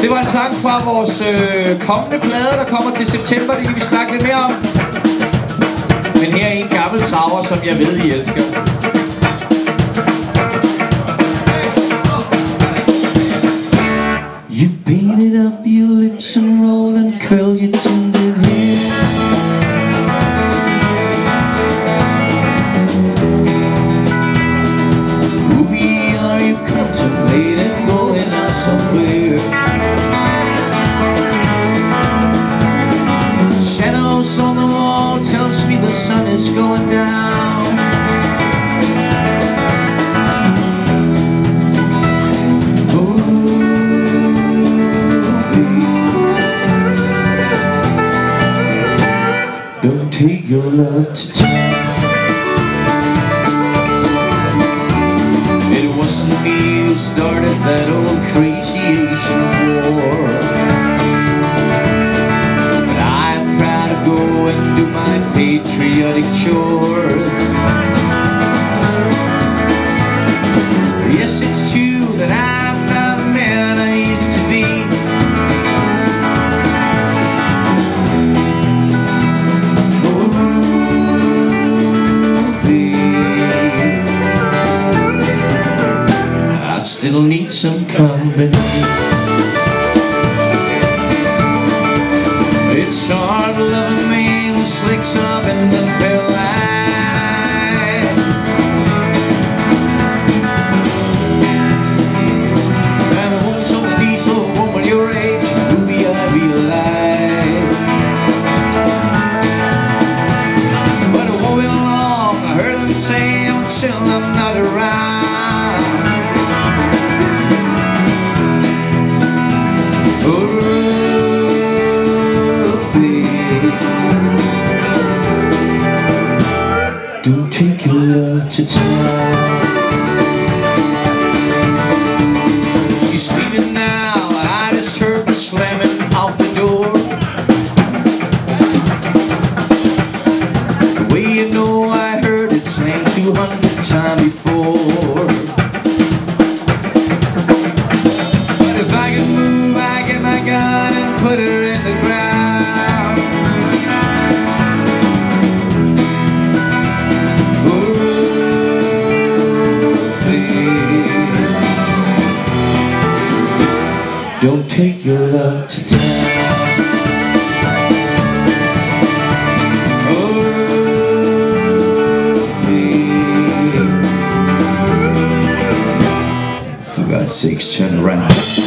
Det var en sang fra vores kommende plade, der kommer til september. Det kan vi snakke lidt mere om. Men her er en gammel traver, som jeg ved, I elsker. You painted up your lips and rolled and curled your tinted hair. Ruby, are you contemplating going out somewhere? Shadows on the wall tells me the sun is going down. Don't take your love to town. It wasn't me who started that old crazy Asian war, but I'm proud to go and do my patriotic chores. Yes, it's true that I'm not the man I used to be. Still need some company. It's hard to love a man who slicks up in the bare light. And a woman so needs a woman your age, Ruby, I realize. But it won't be long, I heard them say until I'm not around. Don't take your love to town. She's leaving now, and I just heard her slamming out the door. The way you know I heard it slam 200 times before. But if I could move, I'd get my gun and put her in the ground. Don't take your love to town. Oh, babe. For God's sakes, turn around.